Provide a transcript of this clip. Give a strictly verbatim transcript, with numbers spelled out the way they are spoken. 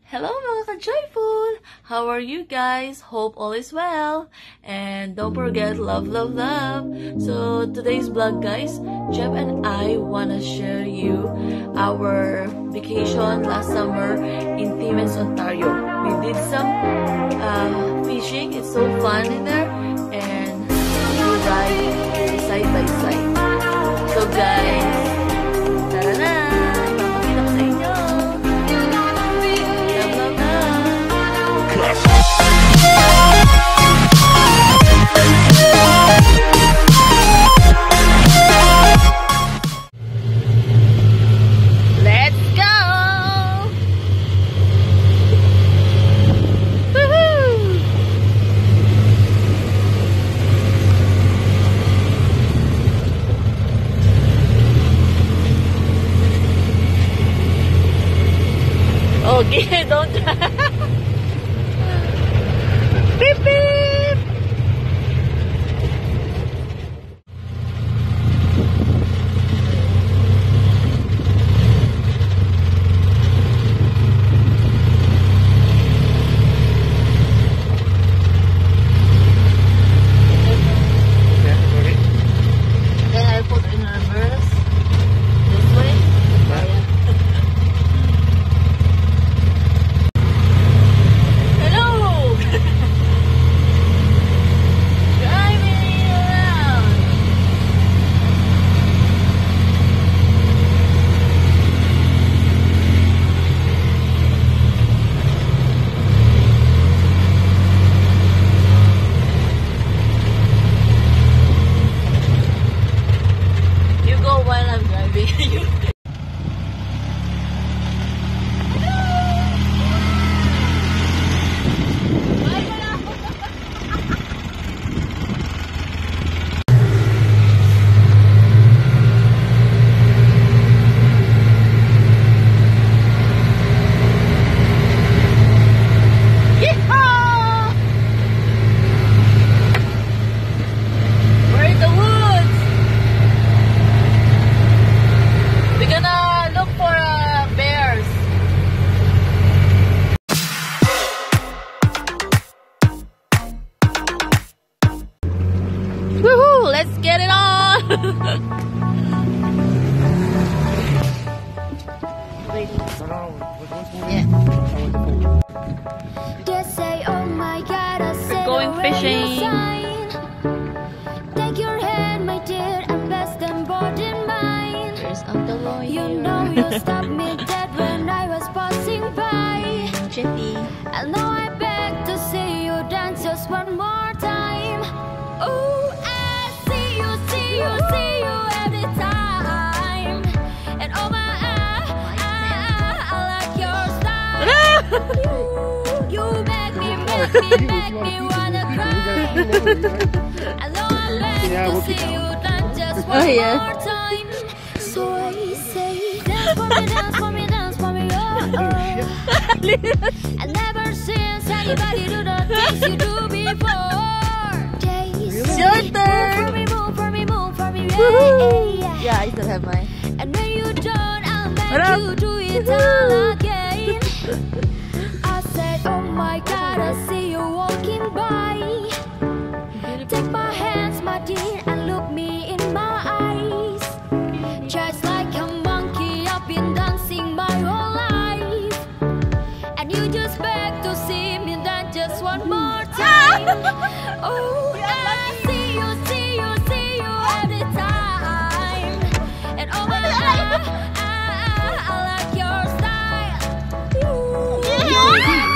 Hello mga ka-joyful! How are you guys? Hope all is well. And don't forget, love, love, love. So today's vlog guys, Jeff and I wanna share you our vacation last summer in Timmins, Ontario. We did some uh, fishing. It's so fun in there. And we ride side by side. So guys, tara na! Ipapakita ko sa inyo. Let's go! Woohoo! Okay, don't beep beep. Then I put in reverse this way. Woohoo! Let's get it on! Wait. Yeah. We're going fishing. Take your hand, my dear, and best and body mine. There's Uncle Roy. You know you stopped me dead when I was passing by. Jetty. And now I beg to see you dance just one more time. Ooh, I see you, see you, see you every time. And oh my, I, I, I like your style. you, you make me, make me, make me wanna cry. And now I beg to see you dance just one Oh, yeah. more time. So I say, dance for me, dance for me, dance for me, oh, oh. And never since anybody do the things you do before. It's your turn! Move for me, move for me, move for me, Woohoo! yeah, Yeah, I still have mine. And when you don't, I'll make What up? you do it all again. I said, oh my God, I see you walking by. Take my hands, my dear, and look me in my eyes. Just like a monkey, I've been dancing my whole life. And you just beg to see me dance just one more time. Oh, I see you, see you, see you every time. And oh my, I, I, I like your style. You, you